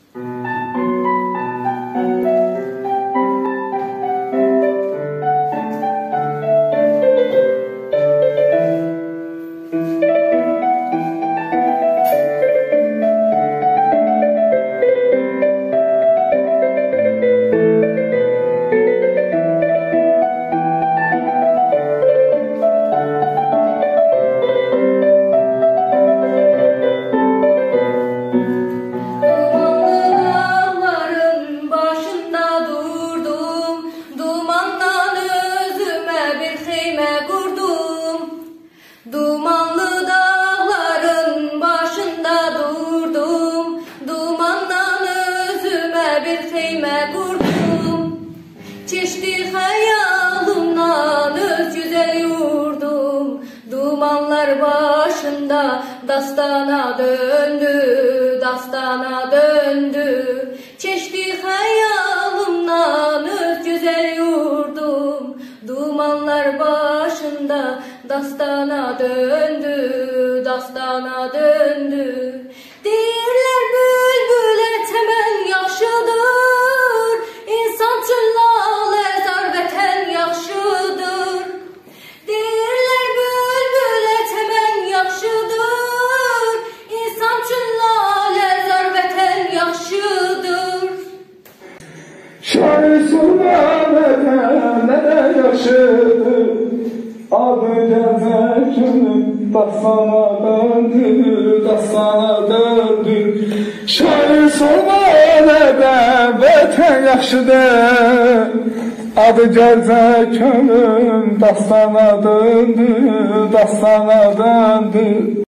Dastana döndü, dastana döndü. Keçdi xəyalımdan öz gözəl yurdum. Dumanlar başında dastana döndü, dastana döndü. Deyirlər bülbülə çəmən yaxşıdır, insan üçün lalə zar vətən yaxşıdır. Deyirlər bülbülə çəmən yaxşıdır, şair sürmədən nədən yaxşıdır, adı gəzək günüm dastana döndü, dastana döndü. Şair sürmədən vətən yaxşıdır, adı gəzək günüm dastana döndü, dastana döndü.